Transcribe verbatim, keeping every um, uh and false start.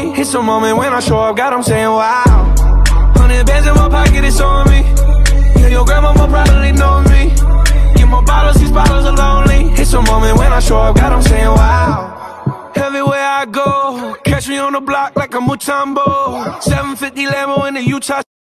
lonely. It's a moment when I show up, God, I'm saying wow. Hundred bands in my pocket, it's on me. Yeah, your grandma will probably know me. Get more bottles, these bottles are lonely. It's a moment when I show up, God, I'm saying wow. Everywhere I go, catch me on the block like a Mutombo. seven fifty Lambo in the Utah.